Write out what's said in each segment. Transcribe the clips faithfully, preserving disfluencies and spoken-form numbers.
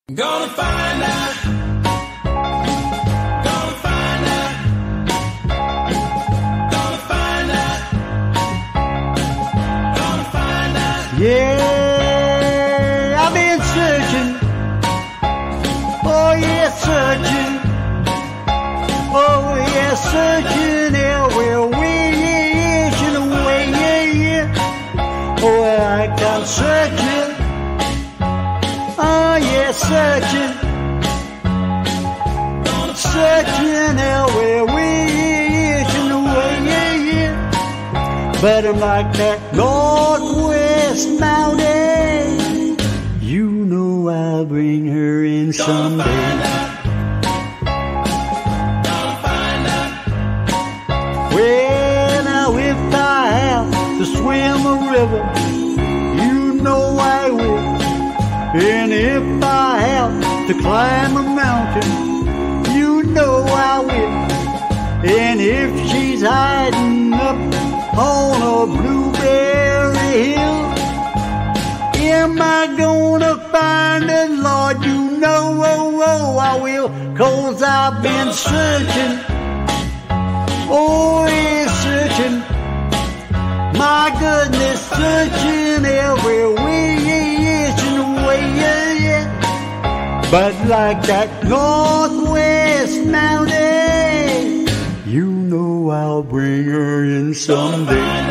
Gonna find out. Gonna find out. Gonna find out. Gonna find out. Yeah, I've been searching. Oh yeah, searching. Oh yeah, searching everywhere, yeah, in a way, yeah, yeah. Oh, I got searching. Oh yeah, searching, searching everywhere, in a way, yeah, yeah. But I'm like that northwest mountain. You know I'll bring her in someday. Well, now if I have to swim a river, you know I will. And if I have to climb a mountain, you know I will. And if she's hiding up on a blueberry hill, am I gonna find her? Lord, you know, oh, oh, I will. 'Cause I've been searching, oh, yeah, searching. My goodness, searching everywhere, yeah, in a way, yeah, yeah. But like that northwest mountain, you know I'll bring her in someday.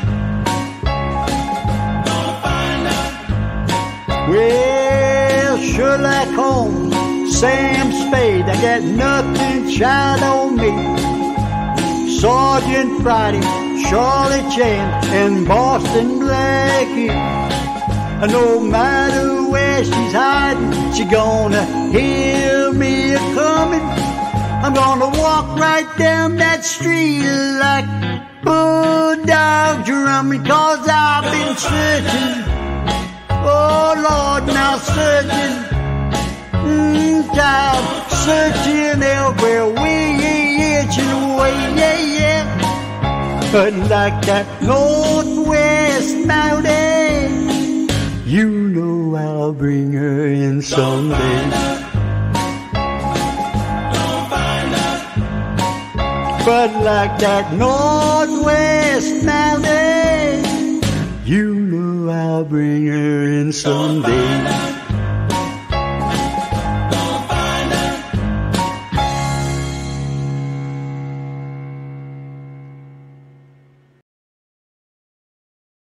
Well, Sherlock Holmes, Sam Spade, I got nothing child on me. Sergeant Friday, Charlie Chan, and Boston Blackie. No matter where she's hiding, she gonna hear me a-coming. I'm gonna walk right down that street like bulldog drumming. 'Cause I've been searching, oh Lord, now searching, mm, child, searching everywhere, yeah, yeah, yeah. But like that northwest mountain, you know I'll bring her in someday. But like that northwest mountain, you know I'll bring her in someday.